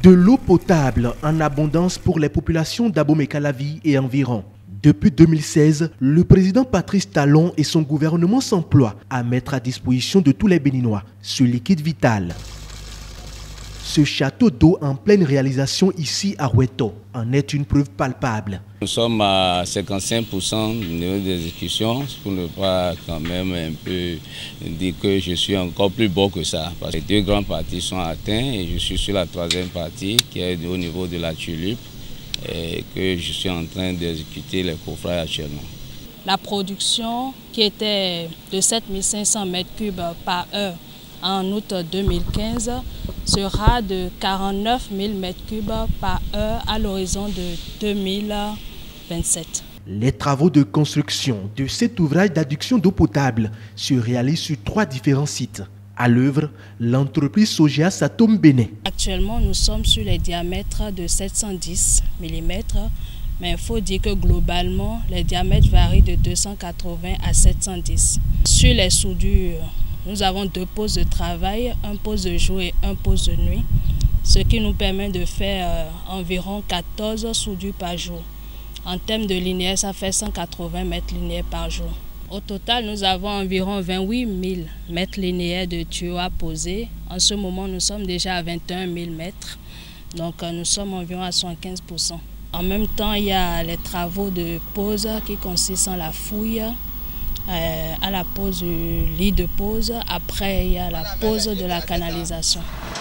De l'eau potable en abondance pour les populations d'Abomey-Calavi et environ. Depuis 2016, le président Patrice Talon et son gouvernement s'emploient à mettre à disposition de tous les Béninois ce liquide vital. Ce château d'eau en pleine réalisation ici à Roueto en est une preuve palpable. Nous sommes à 55% du niveau d'exécution, pour ne pas quand même un peu dire que je suis encore plus beau que ça. Parce que les deux grandes parties sont atteintes et je suis sur la troisième partie qui est au niveau de la tulipe et que je suis en train d'exécuter les coffrages actuellement. La production qui était de 7500 m3 par heure en août 2015 sera de 49 000 m3 par heure à l'horizon de 2027. Les travaux de construction de cet ouvrage d'adduction d'eau potable se réalisent sur 3 différents sites. À l'œuvre, l'entreprise Sogea Satom Bénin. Actuellement, nous sommes sur les diamètres de 710 mm, mais il faut dire que globalement, les diamètres varient de 280 à 710. Sur les soudures, nous avons 2 postes de travail, un poste de jour et un poste de nuit, ce qui nous permet de faire environ 14 soudures par jour. En termes de linéaire, ça fait 180 mètres linéaires par jour. Au total, nous avons environ 28 000 mètres linéaires de tuyaux à poser. En ce moment, nous sommes déjà à 21 000 mètres, donc nous sommes environ à 75%. En même temps, il y a les travaux de pose qui consistent en la fouille, à la pose du lit de pose. Après, il y a la pose de la canalisation.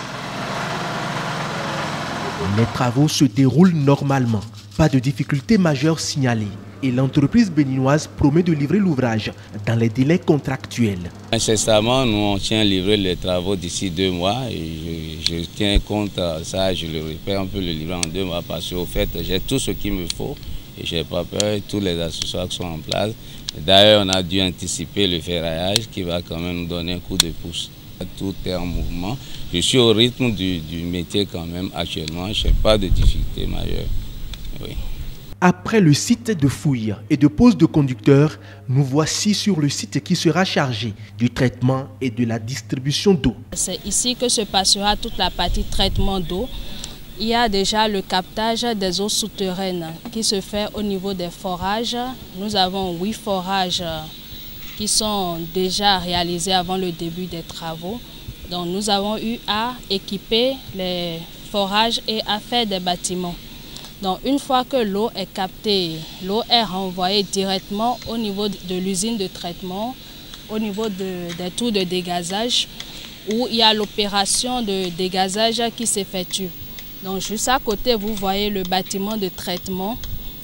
Les travaux se déroulent normalement. Pas de difficultés majeures signalées. Et l'entreprise béninoise promet de livrer l'ouvrage dans les délais contractuels. Incessamment, nous on tient à livrer les travaux d'ici 2 mois. Et je tiens compte à ça, je le répète, on peut le livrer en 2 mois parce qu'au fait, j'ai tout ce qu'il me faut et je n'ai pas peur, tous les accessoires sont en place. D'ailleurs, on a dû anticiper le ferraillage qui va quand même nous donner un coup de pouce. Tout est en mouvement. Je suis au rythme du métier quand même actuellement. Je n'ai pas de difficultés majeures. Oui. Après le site de fouille et de pose de conducteurs, nous voici sur le site qui sera chargé du traitement et de la distribution d'eau. C'est ici que se passera toute la partie traitement d'eau. Il y a déjà le captage des eaux souterraines qui se fait au niveau des forages. Nous avons 8 forages qui sont déjà réalisés avant le début des travaux. Donc nous avons eu à équiper les forages et à faire des bâtiments. Donc une fois que l'eau est captée, l'eau est renvoyée directement au niveau de l'usine de traitement, au niveau des tours de dégazage, où il y a l'opération de dégazage qui s'effectue. Donc juste à côté, vous voyez le bâtiment de traitement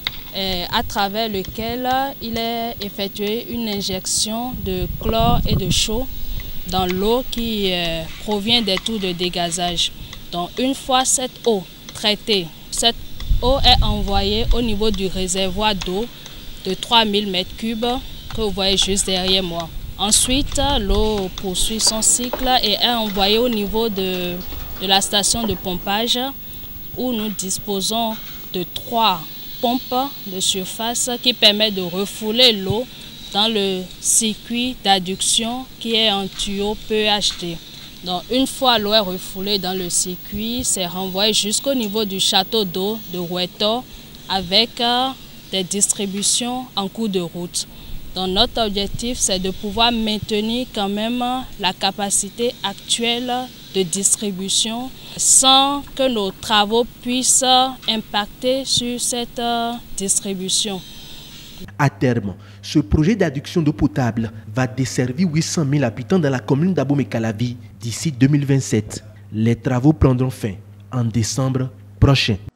à travers lequel il est effectué une injection de chlore et de chaux dans l'eau qui provient des tours de dégazage. Donc une fois cette eau traitée, cette eau est envoyée au niveau du réservoir d'eau de 3000 m3 que vous voyez juste derrière moi. Ensuite, l'eau poursuit son cycle et est envoyée au niveau de la station de pompage où nous disposons de 3 pompes de surface qui permettent de refouler l'eau dans le circuit d'adduction qui est en tuyau PEHD. Donc une fois l'eau est refoulée dans le circuit, c'est renvoyé jusqu'au niveau du château d'eau de Roueto avec des distributions en cours de route. Donc notre objectif, c'est de pouvoir maintenir quand même la capacité actuelle de distribution sans que nos travaux puissent impacter sur cette distribution. À terme, ce projet d'adduction d'eau potable va desservir 800 000 habitants dans la commune d'Abomey-Calavi d'ici 2027. Les travaux prendront fin en décembre prochain.